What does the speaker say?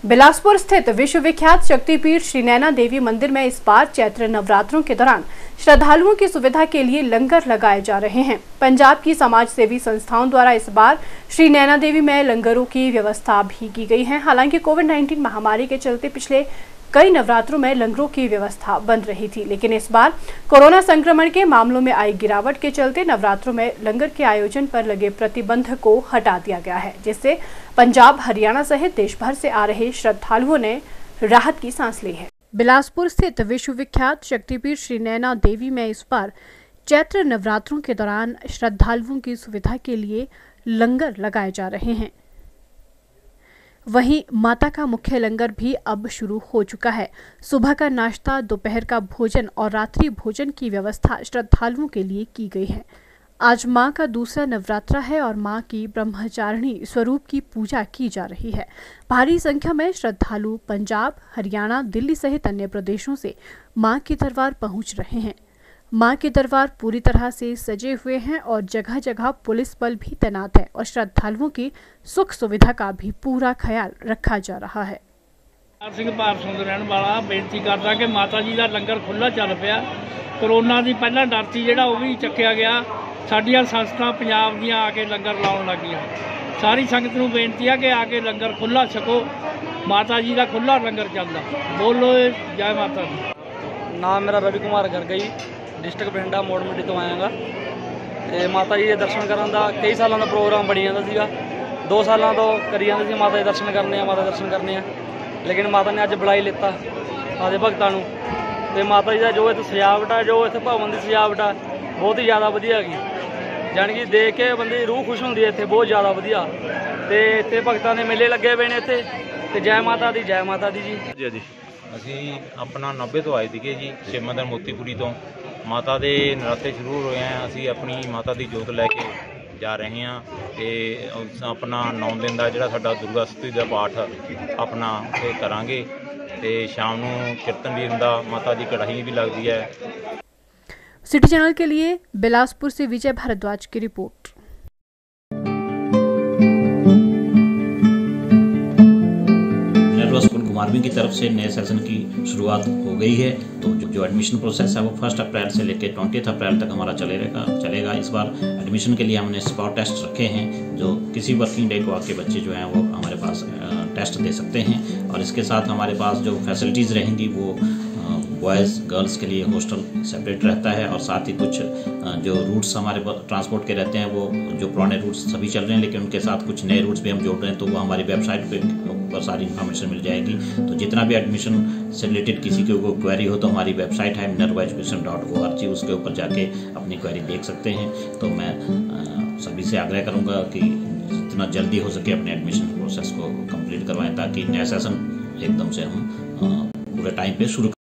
बिलासपुर स्थित विश्वविख्यात शक्तिपीठ श्री नैना देवी मंदिर में इस बार चैत्र नवरात्रों के दौरान श्रद्धालुओं की सुविधा के लिए लंगर लगाए जा रहे हैं। पंजाब की समाज सेवी संस्थाओं द्वारा इस बार श्री नैना देवी में लंगरों की व्यवस्था भी की गई है। हालांकि कोविड-19 महामारी के चलते पिछले कई नवरात्रों में लंगरों की व्यवस्था बंद रही थी, लेकिन इस बार कोरोना संक्रमण के मामलों में आई गिरावट के चलते नवरात्रों में लंगर के आयोजन पर लगे प्रतिबंध को हटा दिया गया है, जिससे पंजाब, हरियाणा सहित देश भर से आ रहे श्रद्धालुओं ने राहत की सांस ली है। बिलासपुर स्थित विश्वविख्यात शक्तिपीठ श्री नैना देवी में इस बार चैत्र नवरात्रों के दौरान श्रद्धालुओं की सुविधा के लिए लंगर लगाए जा रहे हैं। वहीं माता का मुख्य लंगर भी अब शुरू हो चुका है। सुबह का नाश्ता, दोपहर का भोजन और रात्रि भोजन की व्यवस्था श्रद्धालुओं के लिए की गई है। आज मां का दूसरा नवरात्रा है और मां की ब्रह्मचारिणी स्वरूप की पूजा की जा रही है। भारी संख्या में श्रद्धालु पंजाब, हरियाणा, दिल्ली सहित अन्य प्रदेशों से मां के दरबार पहुंच रहे हैं। मां के दरबार पूरी तरह से सजे हुए हैं और जगह जगह पुलिस बल भी तैनात है और श्रद्धालुओं की सुख सुविधा का भी पूरा ख्याल रखा जा रहा है। रहने वाला बेनती करता कि माता जी का लंगर खुला चल पिया। कोरोना की पहला डर थी जिहड़ा वो भी चक्या गया। साडियां संस्था पंजाब दियां आके लंगर लाउण लगियां। सारी संगत नूं बेनती है कि आके लंगर खुला छको। माता जी का खुला लंगर चलदा। बोलो जय माता दी। नाम मेरा रवि कुमार गरगई, डिस्ट्रिक्ट बठिंडा मोड़ मंडी तो आयागा। ते माता जी के दर्शन करन दा कई सालों का प्रोग्राम बनी जाता सीगा। 2 सालों तो करी जाते सी माता के दर्शन करने लेकिन माता ने अज बुलाई लिता आदे भगतां नूं। ते माता जी का जो इत्थे सजावट है, जो इत्थे भवन की सजावट है, बहुत ही ज़्यादा वधिया हैगी। जानी कि देख के बंदे की रूह खुश होंदी है। इत्थे बहुत ज़्यादा वधिया ते इत्थे भगतां दे मेले लगे पे ने इत्थे। ते जय माता दी, जय माता दी जी। जी ਅਸੀਂ अपना 90 तो आए थे जी, शिव मंदिर मोतीपुरी तो माता के नराते शुरू होए हैं। ਅਸੀਂ अपनी माता की जोत लैके जा रहे हैं तो अपना 9 दिन का जोड़ा साडा दुर्गा सतुति का पाठ अपना करांगे ते शाम नूं कीर्तन भी हुंदा, माता की कढ़ाई भी लगती है। सिटी चैनल के लिए बिलासपुर से विजय भारद्वाज की रिपोर्ट। कुमारवीं की तरफ से नए सेशन की शुरुआत हो गई है। तो जो एडमिशन प्रोसेस है वो 1 अप्रैल से लेकर 20 अप्रैल तक हमारा चलेगा। इस बार एडमिशन के लिए हमने स्पॉट टेस्ट रखे हैं, जो किसी वर्किंग डे को आके बच्चे जो हैं वो हमारे पास टेस्ट दे सकते हैं। और इसके साथ हमारे पास जो फैसिलिटीज़ रहेंगी वो बॉयज़ गर्ल्स के लिए हॉस्टल सेपरेट रहता है और साथ ही कुछ जो रूट्स हमारे ट्रांसपोर्ट के रहते हैं वो जो पुराने रूट्स सभी चल रहे हैं, लेकिन उनके साथ कुछ नए रूट्स भी हम जोड़ रहे हैं। तो वो हमारी वेबसाइट पर सारी इन्फॉर्मेशन मिल जाएगी। तो जितना भी एडमिशन से रिलेटेड किसी को क्वेरी हो तो हमारी वेबसाइट है minervaeducation.org, उसके ऊपर जाके अपनी क्वेरी देख सकते हैं। तो मैं सभी से आग्रह करूँगा कि जितना जल्दी हो सके अपने एडमिशन प्रोसेस को कंप्लीट करवाएं, ताकि नया सेशन एकदम से हम पूरे टाइम पे शुरू